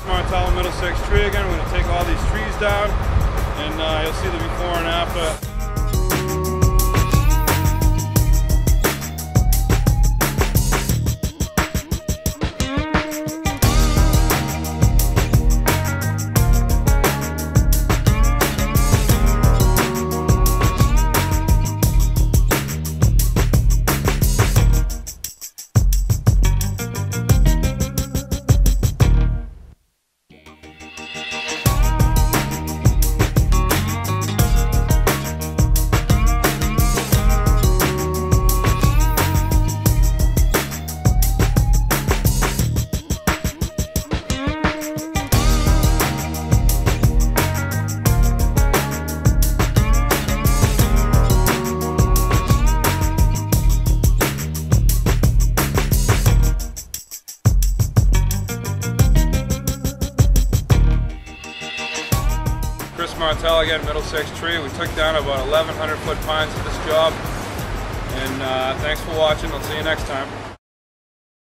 Martello Middlesex tree again. We're going to take all these trees down, and you'll see the before and after. Chris Martello again, Middlesex tree. We took down about 1,100 foot pines at this job. And thanks for watching. I'll see you next time.